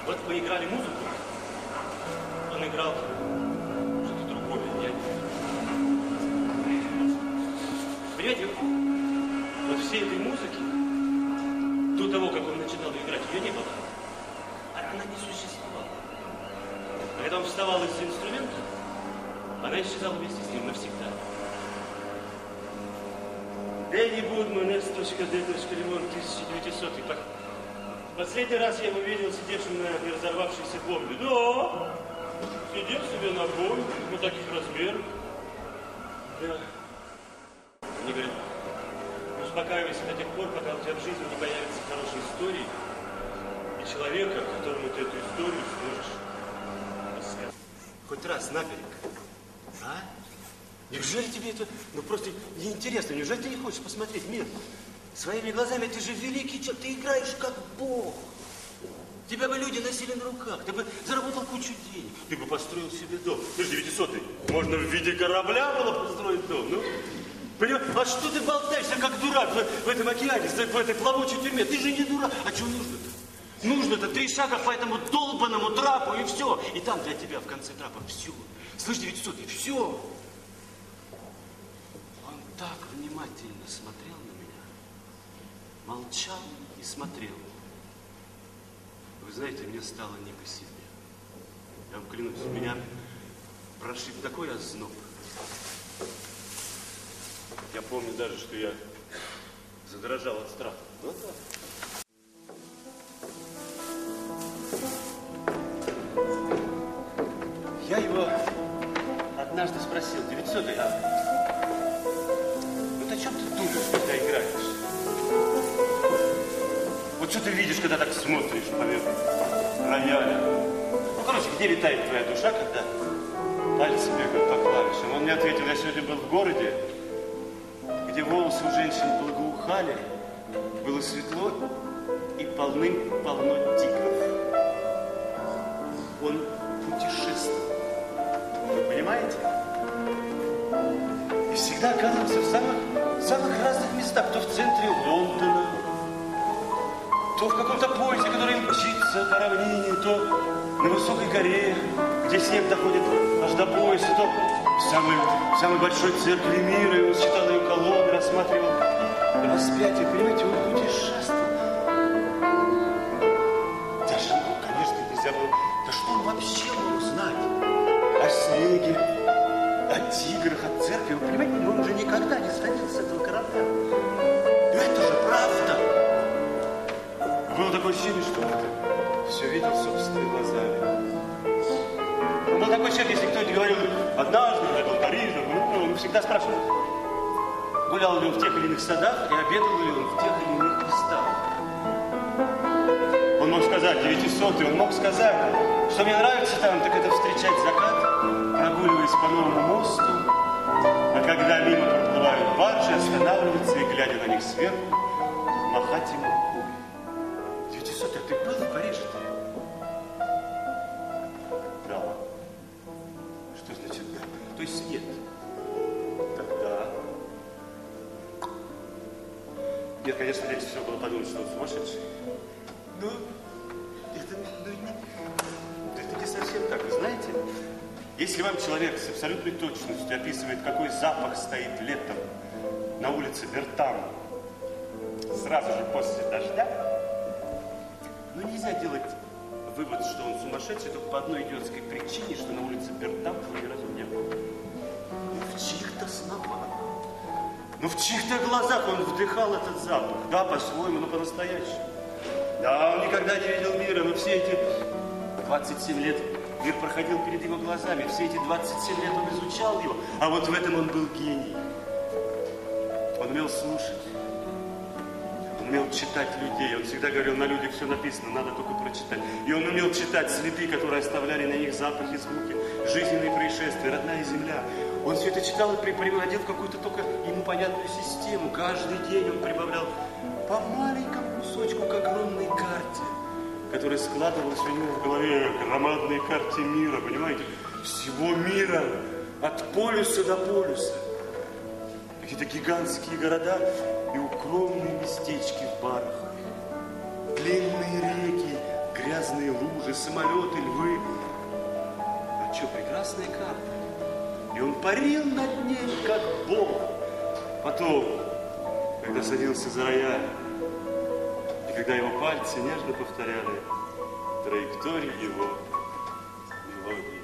Вот поиграли музыку, он играл что-то другое, понимаете, вот всей этой музыки, до того, как он начинал играть, ее не было. Она не существовала. А когда он вставал из-за инструмента, она исчезала вместе с ним навсегда. Дэнни Будман, S.D. Лимон, 1900. Последний раз я его видел сидевшим на разорвавшейся бомбе. Да, сидел себе на бомбе, вот таких размеров. Да. Они говорят, успокаивайся до тех пор, пока у тебя в жизни не появятся хорошие истории и человека, которому ты эту историю сможешь рассказать. Хоть раз наперек. А? Неужели тебе это, ну просто неинтересно, неужели ты не хочешь посмотреть мир? Своими глазами ты же великий человек, ты играешь как Бог. Тебя бы люди носили на руках, ты бы заработал кучу денег, ты бы построил себе дом. Ты же 900-й, можно в виде корабля было построить дом, ну? Понимаешь, а что ты болтаешься, как дурак в этом океане, в этой плавучей тюрьме? Ты же не дурак, а что нужно-то? Нужно-то 3 шага по этому долбанному трапу и все. И там для тебя в конце трапа все. Слышь, 900-й, все. Он так внимательно смотрел на меня, молчал и смотрел. Вы знаете, мне стало не по себе. Я вам клянусь, меня прошиб такой озноб. Я помню даже, что я задрожал от страха. Вот так. Я его однажды спросил, 900-й, вот о чем ты думаешь, когда играешь? Вот что ты видишь, когда так смотришь поверх рояля? Ну, короче, где летает твоя душа, когда пальцы бегают по клавишам? Он мне ответил, я сегодня был в городе, где волосы у женщин благоухали, было светло и полным-полно тигров. Он путешествовал. Вы понимаете? И всегда оказывался в самых разных местах. То в центре Лондона, то в каком-то поезде, который мчится по равнине, то на высокой горе, где снег доходит аж до пояса, то в самой большой церкви мира. И он считал ее колонны, рассматривал распятие. Понимаете, он путешествовал. Даже, ну, конечно, нельзя было... Да что он вообще мог знать? О снеге, о тиграх, о церкви. Вы понимаете, он же никогда не сходил с этого корабля. Это же правда. Было такое ощущение, что он все видел собственными глазами. Было такое ощущение, если кто-нибудь говорил, однажды я был в Париже, он всегда спрашивал, гулял ли он в тех или иных садах и обедал ли он в тех или иных местах. Он мог сказать, 900-й, он мог сказать, что мне нравится там, так это встречать закат, прогуливаясь по новому мосту, а когда мимо проплывают баржи, останавливаться и, глядя на них сверху, махать им рукой. 900-й, ты был в Париже-то? Да. Что значит да? То есть нет. Тогда. Нет, конечно, легче всего было подумать, что он сумасшедший. Но это не совсем так, вы знаете? Если вам человек с абсолютной точностью описывает, какой запах стоит летом на улице Бертам, сразу же после дождя, ну нельзя делать вывод, что он сумасшедший только по одной идиотской причине, что на улице Бертам ни разу не был. В чьих-то словах, ну в чьих-то глазах он вдыхал этот запах, да, по-своему, но по-настоящему. Да, он никогда не видел мира, но все эти 27 лет мир проходил перед его глазами, все эти 27 лет он изучал его, а вот в этом он был гений. Он умел слушать, он умел читать людей, он всегда говорил, на людях все написано, надо только прочитать. И он умел читать следы, которые оставляли на них запахи, звуки, жизненные происшествия, родная земля. Он все это читал и приводил в какую-то только ему понятную систему. Каждый день он прибавлял по маленькому кусочку к огромной карте, которая складывалась у него в голове, громадной карте мира, понимаете? Всего мира, от полюса до полюса. Какие-то гигантские города и укромные местечки в барах. Длинные реки, грязные лужи, звезды, самолеты, львы. А что, прекрасная карта. И он парил над ней, как бог. Потом, когда садился за рояль, и когда его пальцы нежно повторяли траекторию его мелодии.